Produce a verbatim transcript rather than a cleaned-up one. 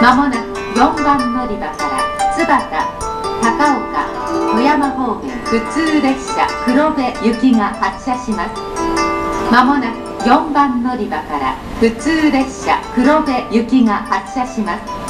まもなくよんばん乗り場から津幡、高岡、富山方面普通列車黒部行きが発車します。まもなくよんばん乗り場から普通列車黒部行きが発車します。